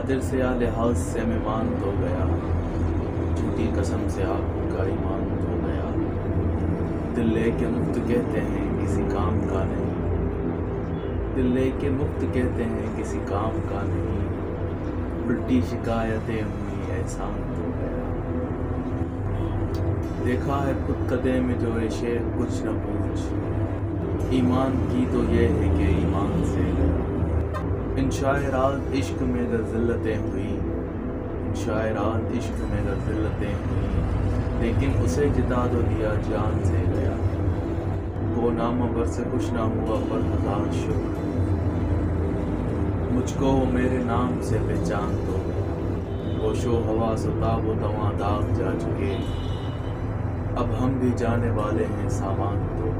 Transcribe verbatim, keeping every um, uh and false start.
खातिर से या लिहाज से मैं मान तो गया, झूठी कसम से आपका ईमान तो गया। दिल लेके मुफ्त कहते हैं किसी काम का नहीं, दिल लेके मुफ्त कहते हैं किसी काम का नहीं। उल्टी शिकायतें हुई एहसान तो गया। देखा है खुद कदे में जो ए शेख कुछ न पूछ, ईमान की तो ये है कि ईमान से गया। इन शायरात इश्क में अगर ज़िल्लतें हुई, इन शायरात इश्क में अगर ज़िल्लतें हुई, लेकिन उसे जिता तो दिया जान से गया। वो नामवर से कुछ ना हुआ पर हजार शुक्र, मुझको वो मेरे नाम से पहचान तो गया। होशो हवा सुताब तवां दाग जा चुके, अब हम भी जाने वाले हैं सामान तो